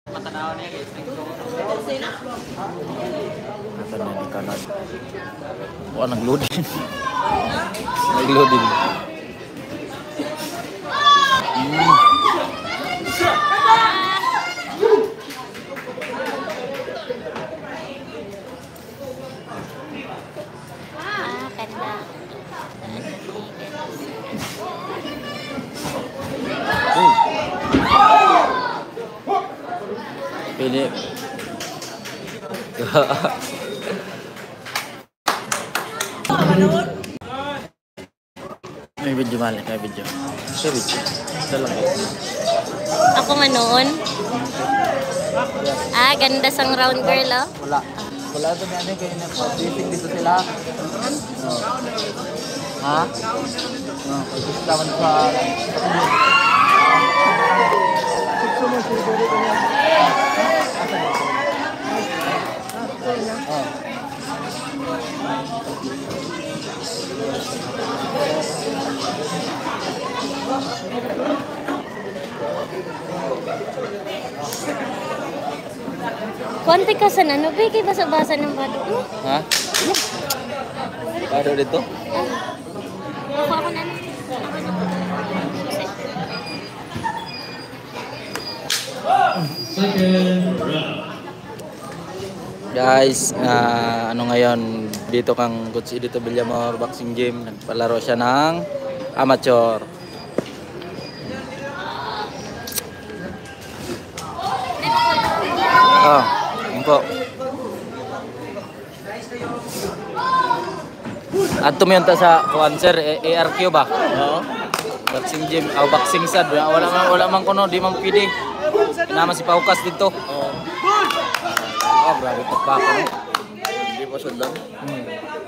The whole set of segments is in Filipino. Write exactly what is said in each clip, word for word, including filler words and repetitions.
Matanaw niya guys. Nasa na ni kanan. Wah, nag-loading. Nag-loading. Hmm. Ah, ganda. Uh. Pili. May video mali, may video. May video. Ito lang. Ako manoon. Ah, ganda sang round girl, oh. Wala. Wala ito na ano, kaya nag-briefing dito sila. Ha? Oh, kasi naman sa... Oh. Konti ka sa ano, ba? Kaya basa-basa ng bado mo. Ha? Bado dito? Ako ako na. Guys, uh, ano ngayon, dito kang Coach Edito Villamor boxing gym, nagpalaro siya ng amateur. Oh, yun po. Ato mo yun ta sa cancer, A R Q ba? Oo. Boxing gym, o oh, boxing sad. Wala man, wala man kuno, di man pwede. Naman si Paukas dito. Oo. Oh, grabe pagpako. Hindi pa sundan. Hmm.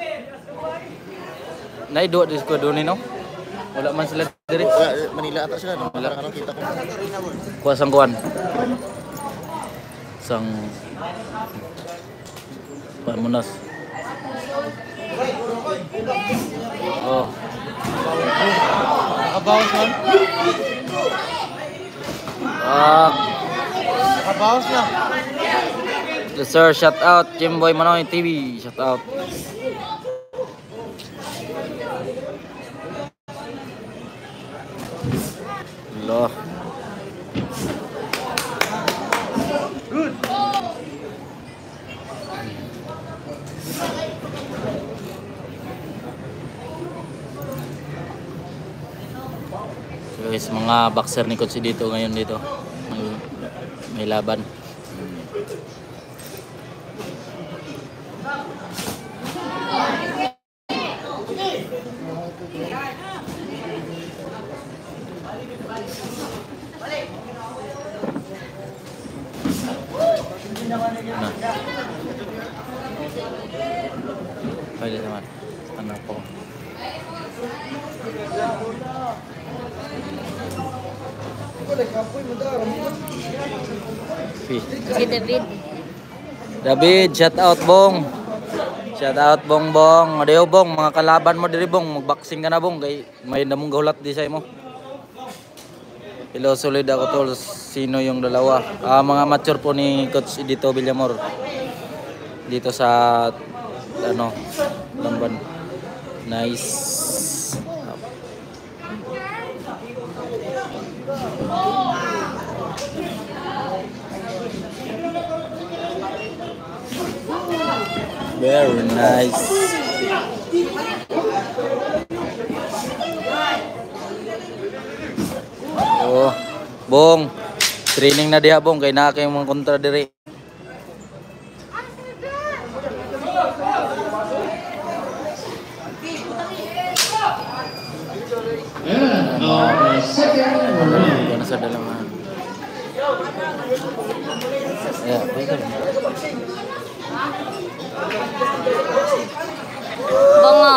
Naido di ko doon no? Wala man sila diri. Manila ata sila no. Wala kan kita ko. Kuasang kuan. Sang Pamunas. Oh. Nakabawas man. Ah, Nakabawas na. the sir, shout out Jimboy Manoy T V, shout out. Loh. Good. Guys, mga boxer ni Coach dito ngayon dito. May, may laban. Nah. Pwede naman. Ano po? Si David. David, shout out Bong. Shout out Bong Bong. Adeo Bong, mga kalaban mo diri Bong, mag-boxing ka na Bong kay may namong gahulat di sa imo. Hello, solid ako tol. Sino yung dalawa? Ah, mga mature po ni Coach Edito Villamor. Dito sa ano, Lamban. Nice. Very nice. Oh, Bong. Training na diha Bong kay naa kay mga kontra diri. And our second round. Ano sa dalaman? Yeah, pwede. Bongo.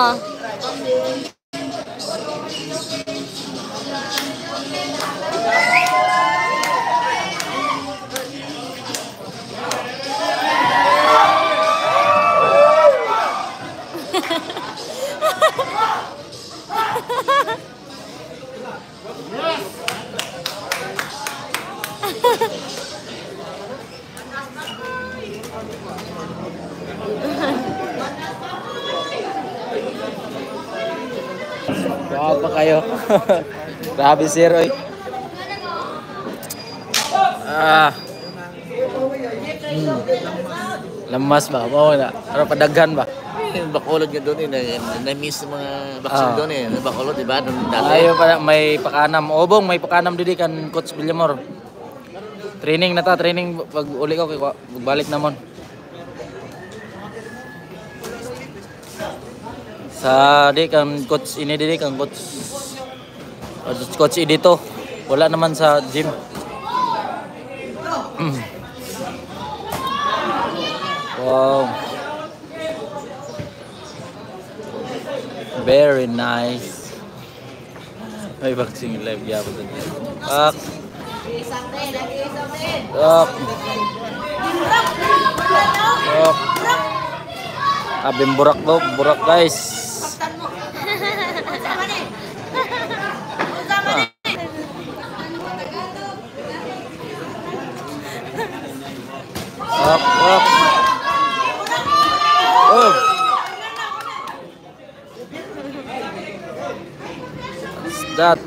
Tawag pa kayo. Grabe sir, oy. Ah. Hmm. Lamas ba? Oo na. Pero padaghan ba? Bacolod nga doon eh. Na-miss mga vaccine Ah. doon eh. Bacolod, diba? Doon dati. Ayo pa may pakanam. Obong may pakanam didi kan Coach Villamor. Training na ta, training pag uli ko balik namon. Sa di kan coach ini didi kan coach uh, coach ini dito. Wala naman sa gym. Wow. Very nice. May boxing live ya betul. Pak. Pak. Pak. Abim burak lo, burak guys. Pak, pak. Oh. What's that?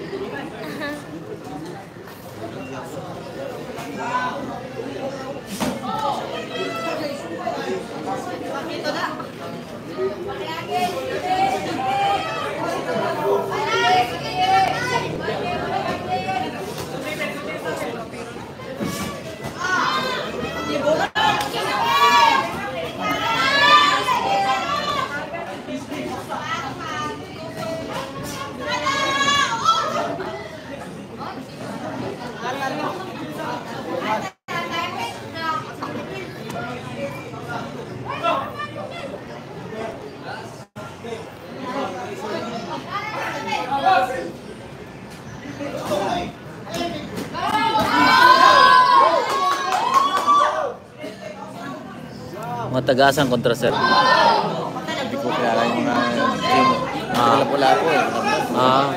Mga taga-asang kontra sir. Hindi ko kilala yung mga gym. Ah. Pula po eh. Ah,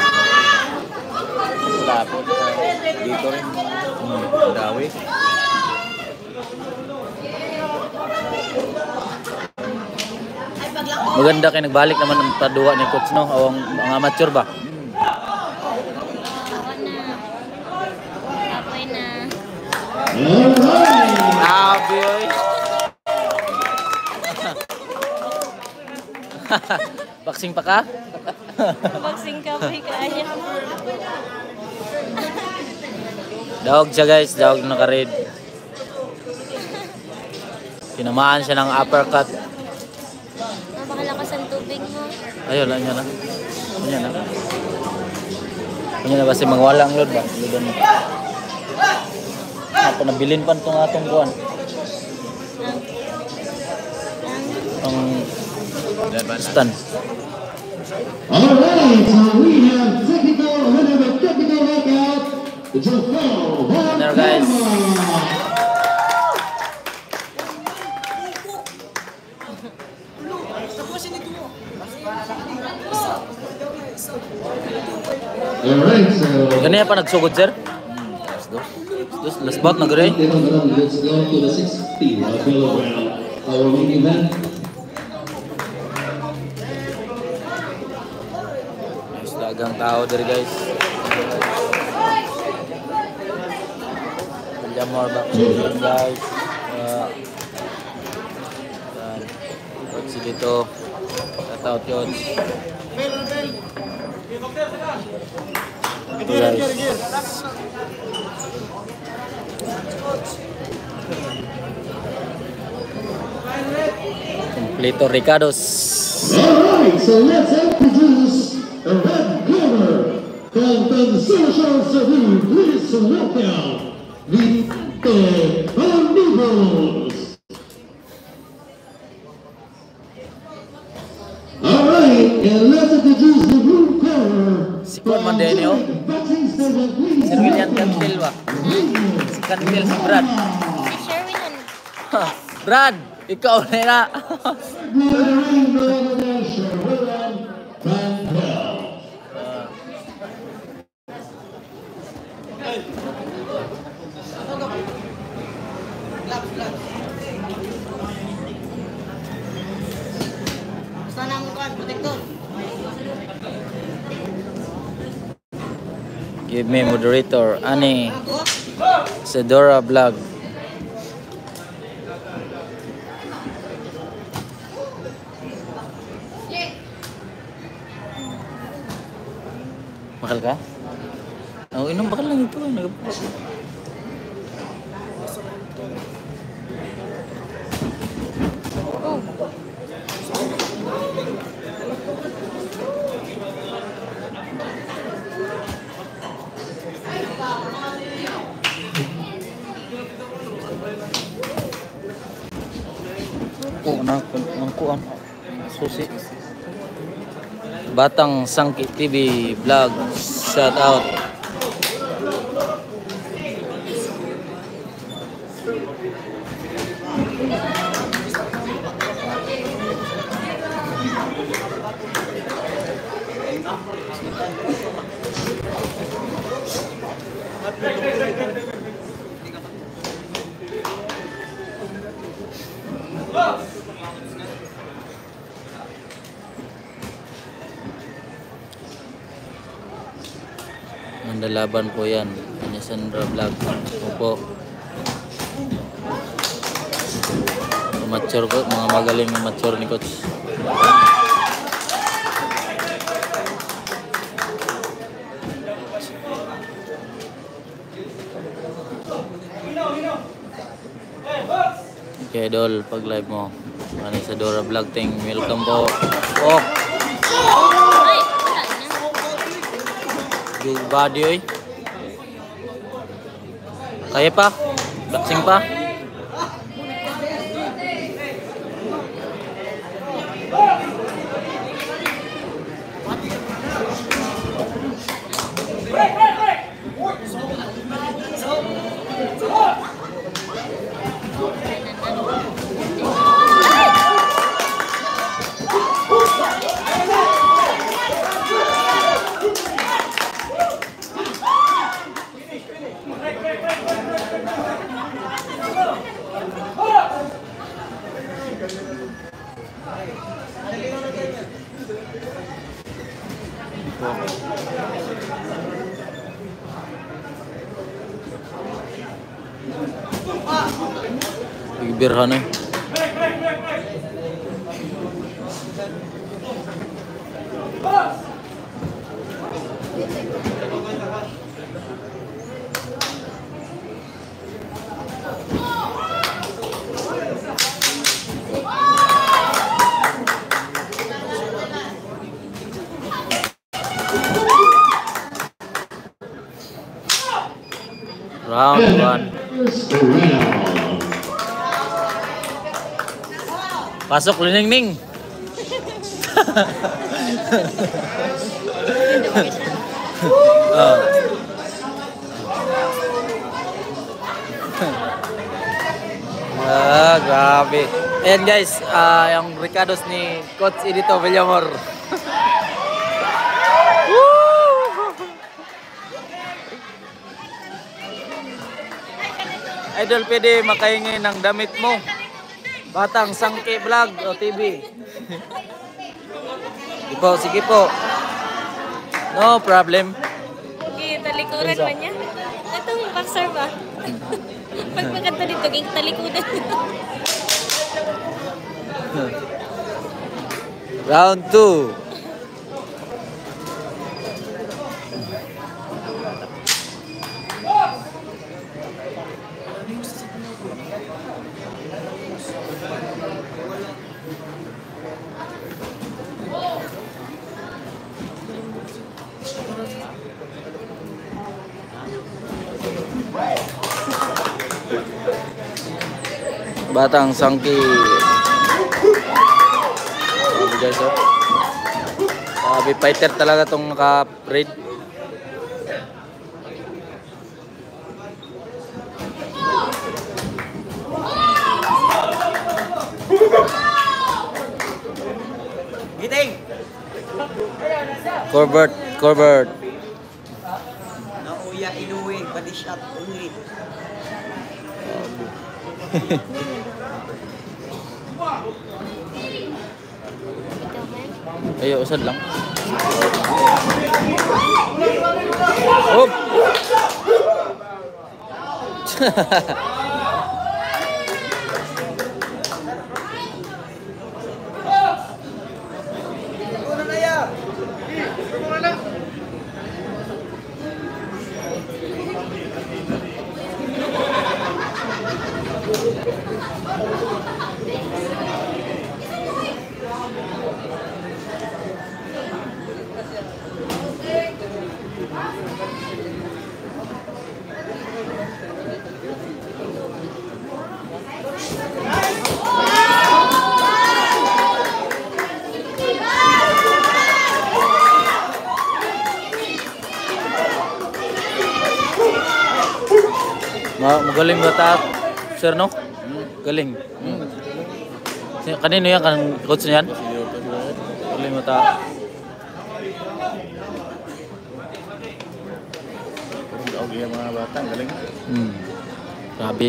Pula po. Dito rin. Hmm. Dawi. maganda kay nagbalik naman ang paduwa ni coach no, awang mga amateur ba? Ako na. Apoy na. Grabe oy. Boxing pa ka? Boxing ka pa kaya. Dawag siya guys, dawag na naka-red. Tinamaan siya ng uppercut. Napakalakas ang tubig mo. Ayun lang niya na. Kanya na. Kanya na kasi magwalang load ba? Load mo. Ako nabilin pa itong atong kuwan. Ang stand. Alright, so we have technical, another technical knockout. Jofel There guys. Alright, so Ganyan pa nagsugod sir? Terus last bout nag-ray? let's go to the sixty kilogram. Our main event. Nice dagang tao dari guys. Jam more back guys. Uh, dan coach dito. Shout out coach. Ito guys. Completo Ricardos. Alright, so let's introduce the red corner from Concepcion Cebu. Please welcome Vicente Amigos. Alright, and let's introduce the blue corner. Si Juan Mandenio. Si William Cantil ba? Si Cantil si Brad. Si Sherwin. Ha, Brad, ikaw na na. Give me moderator. Ani. Sedora Vlog. Bakal ka? Oh, inom bakal lang ito. Nagpapalak. Oh, na kuan. Susi. Batang Sangki T V vlog. Shout out. Mandalaban po yan. Kanya Sandra Vlog. Opo. Mature ko. Mga magaling na mature ni Coach. Okay, Dol. Pag live mo. Ano sa Dora Vlog ting. Welcome po. Oh. Big body oy. Kaya pa? Boxing pa? Birhan eh. Round one. Pasok Lining Ning. Oh. Ah, grabe. Ayan guys, uh, yung Ricardos ni Coach Edito Villamor. Idol, pwede makahingi ng damit mo. Batang Sangki Vlog o T V. Sige po, sige po. No problem. Okay, talikuran pa niya. Itong boxer ba? Pag maganda dito, ging talikuran. Round two. Batang Sangki. Sabi guys, oh. Sabi fighter talaga tong naka-raid. Giting. Corbett, Corbett. Nauya inuwi, body shot only. Ayo, usad lang. Hop. Ma magaling bata, sir, no? Galing. Hmm. Kanino yan? Kan coach niyan? Galing bata. Ang iya mga bata, ang galing. Hmm. Grabe.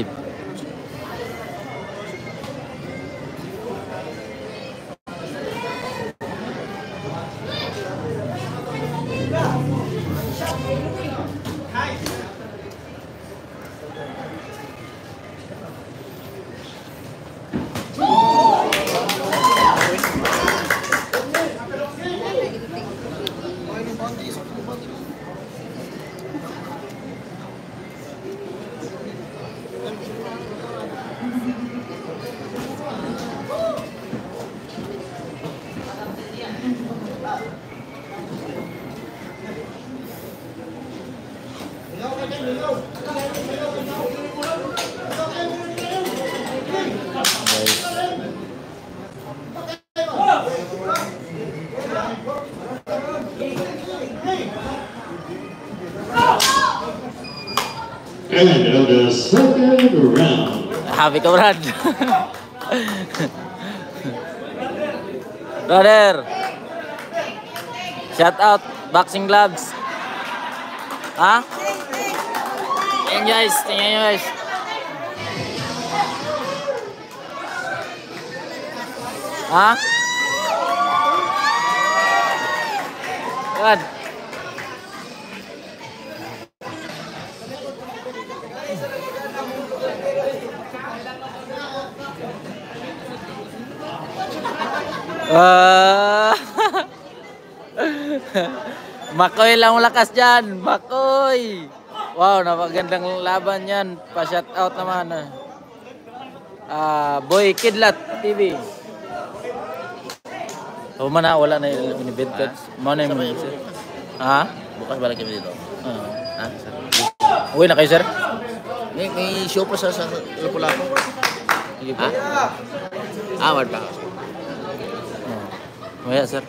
And of the second round. Happy ka, Brad. Brother. Shout out boxing gloves. Ha? Yan guys, tingnan nyo guys. Ha? Brad. Ah. Makoy lang lakas dyan. Makoy. Wow, napagandang laban yan. Pa-shout out naman. Ah, Boy Kidlat T V. O mana wala na yung event coach. Mana yung sir? Ha? Bukas balik kami dito. Ah. Ha? Sir? Uwi na kayo, sir? May, may show pa sa, sa Lapu-Lapu. Sige po. Ha? Ah, wala pa. Maya, sir.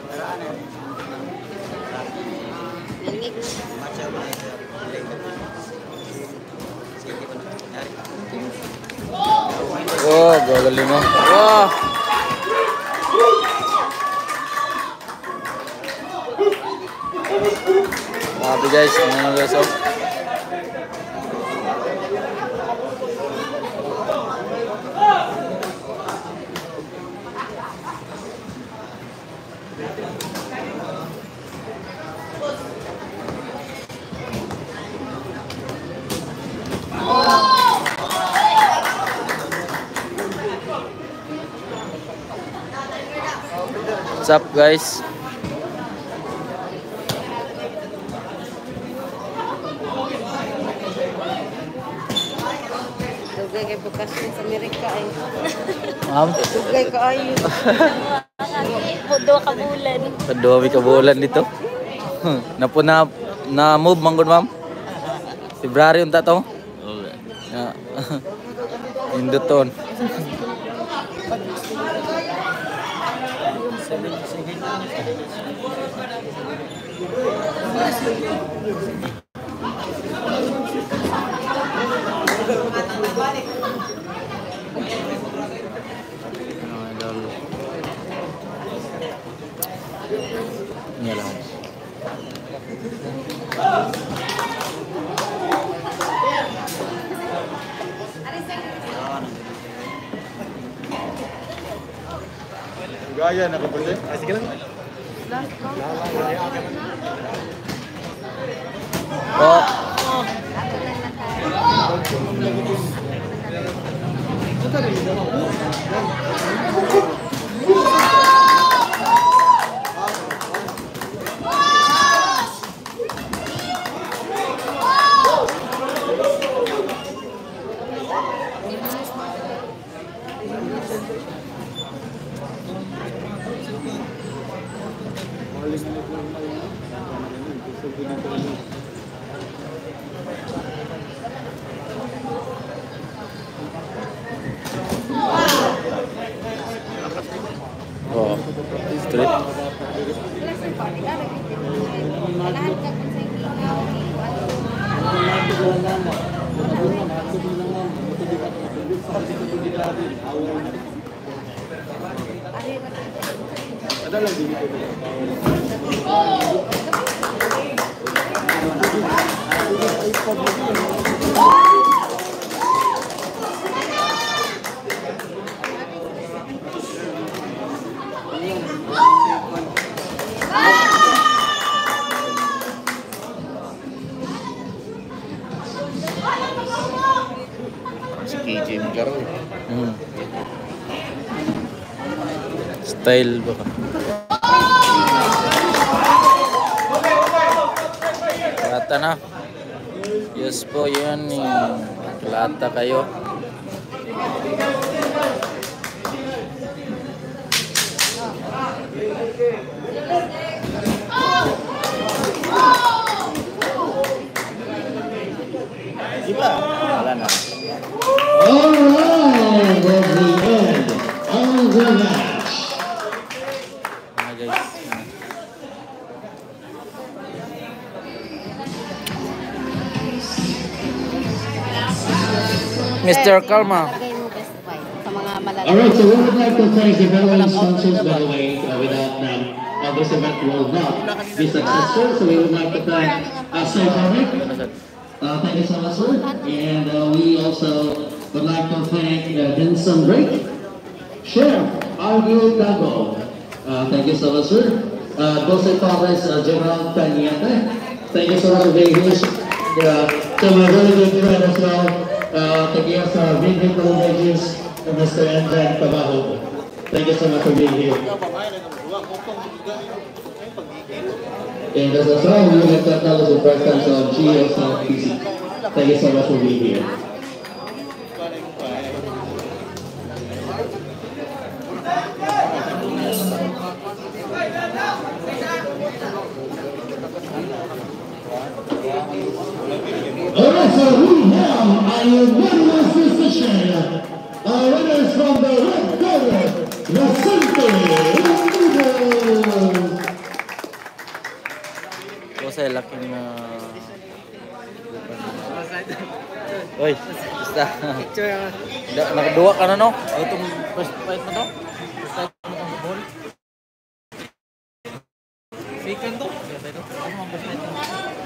Oh, gagaling mo. Wow. Grabe guys, ano guys, oh. What's up guys? Dugay kay bukas sa Amerika ay. Ma'am? Dugay ka ay. Dua ka bulan. Kadua mi kabulan dito. Napo na na move manggod ma'am. February unta to. Okay. Ya. Induton. Ini lah. Gaya na kapatid. Ah, sige lang. Oh. Oh, strip. K J Magaro. Hmm. Style ba ka? Kelata na. Yes po, yan. Kelata kayo. Gila. Wala na. Alright, that's the end of the match. Mga guys. Mister Kalma. Lagay mo best buy sa mga malalaki. Alright, so we would like to thank the following sponsors, by the way. Uh, without them, uh, this event will not be successful. So we would like to thank uh, Sophonic. Uh, thank you so much, sir. And uh, we also would like to thank uh, Vincent Drake, Chef Argio Dago. Uh, thank you so much, sir. Uh, Jose Torres, uh, General Tanyete. Thank you so much for being here. Uh, to my very good friend as well. Uh, thank you for being here, Pages, Mister Andren Cabajo. Thank you so much for being here. And as well, we would like to acknowledge the presence of G O South P C. Thank you so much for being here. Alright, so we have our winners decision. Our winners from the red corner, Vicente Unidos. Kasi laking na... Uy, basta. Da- Nakaduwa ka na, no? Itong first fight mo to? First fight mo itong football? Second to? Ano ang first fight mo?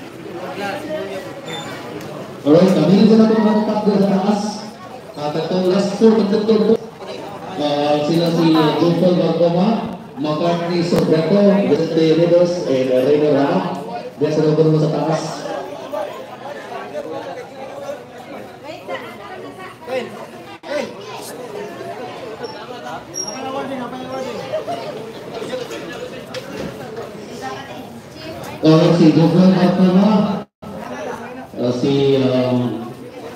Alright, kami din na itong matapag sa taas. At itong last four, magtutulog. Uh, sila si John Paul Magoma, McCartney Sobreto, Vicente Unidos, and Reyno Rama. Diyan sa loob mo sa taas. Uh, si Jovan Magoma, uh, si um,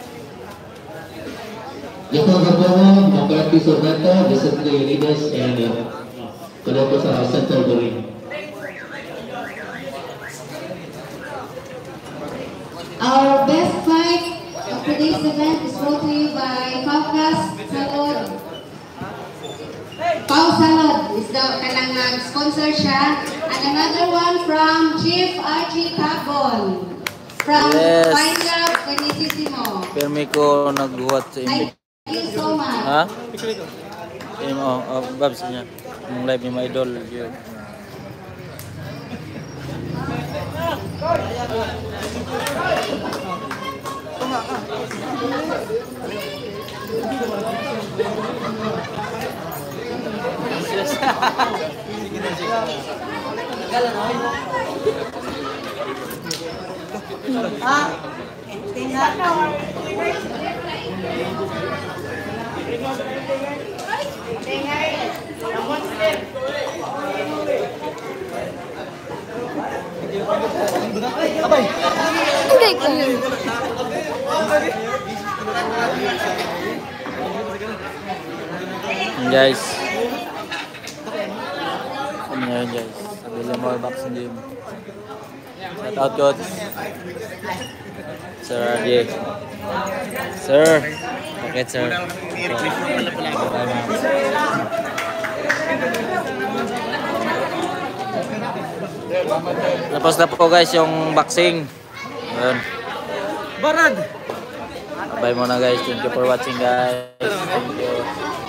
Jovan Magoma, McCartney Sobreto, Vicente Unidos, and uh, kada po sa Central Doring. Our best fight of today's event is brought to you by Paukas Salod. Pau Salod is the kanang nag-sponsor siya. And another one from Chief Archie Cabon from Yes. Fine Club Benicissimo. Permi ko nagbuhat sa Thank imig. you so much. Ha? Im oh, oh, Babs niya. Yung live ni my idol. Yun. Sige na, sige. Guys, ano yun guys? Sabili mo boxing gym. Shout out coach Sir R J. Sir, bakit sir? Tapos na po guys yung boxing. Ayun. Barad! Bye muna guys. Thank you for watching guys. Thank you.